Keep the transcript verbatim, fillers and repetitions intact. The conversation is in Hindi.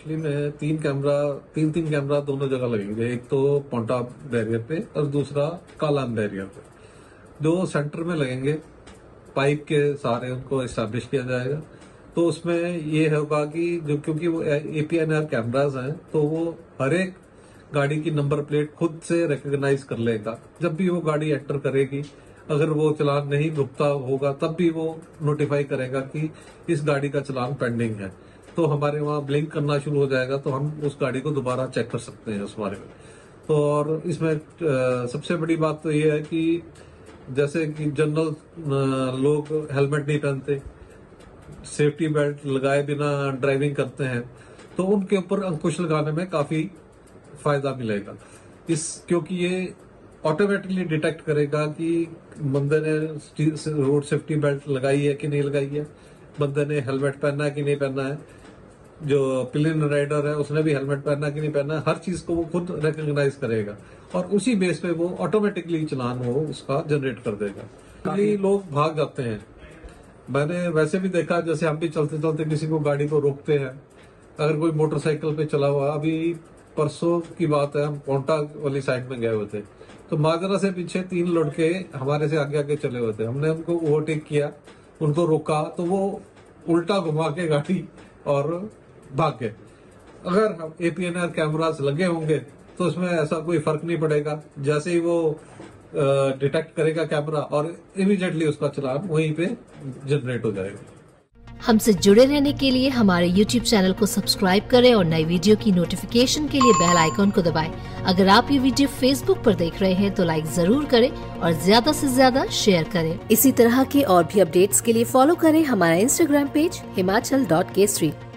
एक्चुअली में तीन कैमरा तीन तीन कैमरा दोनों जगह लगेंगे। एक तो पोंटा बैरियर पे और दूसरा कालान बैरियर पे। दो सेंटर में लगेंगे, पाइप के सहारे उनको एस्टैब्लिश किया जाएगा। तो उसमें ये होगा कि जो क्योंकि वो एपीएनआर कैमराज हैं तो वो हर एक गाड़ी की नंबर प्लेट खुद से रिकॉग्नाइज कर लेगा। जब भी वो गाड़ी एंटर करेगी, अगर वो चलान नहीं भुगता होगा तब भी वो नोटिफाई करेगा कि इस गाड़ी का चलान पेंडिंग है। तो हमारे वहाँ ब्लिंक करना शुरू हो जाएगा, तो हम उस गाड़ी को दोबारा चेक कर सकते हैं उस बारे में। तो और इसमें आ, सबसे बड़ी बात तो ये है कि जैसे कि जनरल लोग हेलमेट नहीं पहनते, सेफ्टी बेल्ट लगाए बिना ड्राइविंग करते हैं, तो उनके ऊपर अंकुश लगाने में काफी फायदा मिलेगा। इस क्योंकि ये ऑटोमेटिकली डिटेक्ट करेगा कि बंदे ने रोड सेफ्टी बेल्ट लगाई है कि नहीं लगाई है, बंदे ने हेलमेट पहना है कि नहीं पहना है, जो पिलियन राइडर है उसने भी हेलमेट पहना कि नहीं पहना है, हर चीज को वो खुद रिकॉग्नाइज करेगा और उसी बेस पे वो ऑटोमेटिकली चलान वो उसका जनरेट कर देगा। काफी लोग भाग जाते हैं। मैंने वैसे भी देखा, जैसे हम भी चलते चलते किसी को गाड़ी को रोकते हैं, अगर कोई मोटरसाइकिल पे चला हुआ, अभी परसों की बात है, हम पोंटा वाली साइड में गए हुए थे, तो माजरा से पीछे तीन लड़के हमारे से आगे आगे चले हुए थे। हमने उनको ओवरटेक किया, उनको रोका, तो वो उल्टा घुमा के गाड़ी और भाग गए। अगर एपीएनआर कैमरास लगे होंगे तो उसमें ऐसा कोई फर्क नहीं पड़ेगा। जैसे ही वो डिटेक्ट करेगा कैमरा और इमीडिएटली उसका चलान वहीं पे जनरेट हो जाएगा। हमसे जुड़े रहने के लिए हमारे यूट्यूब चैनल को सब्सक्राइब करें और नई वीडियो की नोटिफिकेशन के लिए बेल आइकॉन को दबाएं। अगर आप ये वीडियो फेसबुक पर देख रहे हैं तो लाइक जरूर करें और ज्यादा से ज्यादा शेयर करें। इसी तरह के और भी अपडेट्स के लिए फॉलो करें हमारा Instagram page Himachal dot Kesari.